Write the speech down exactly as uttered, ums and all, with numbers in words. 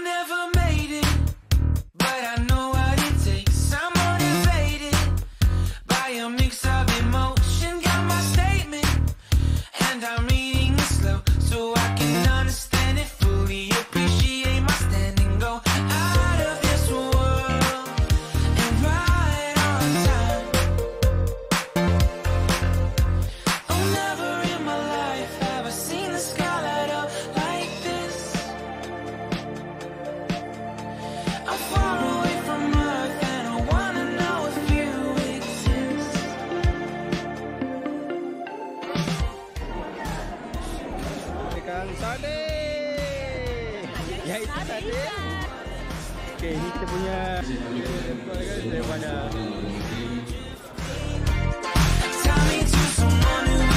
never made it, but I know what it takes. I'm motivated by a mix of emotion. Got my statement, and I'm reading it slow so I can understand it fully. Appreciate my standing, go out of this world and right on time. Oh, never in my life have I seen the sky light up like this. I'm far away from Earth and I wanna know if you exist. Kang Sade. Ya itu Sade. Okey, ini kita punya daripada Tell me to someone who